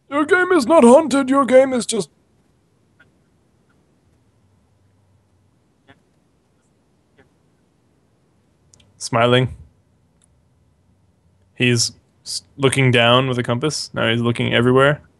Your game is not haunted. Your game is just. Smiling. He's looking down with a compass. Now he's looking everywhere.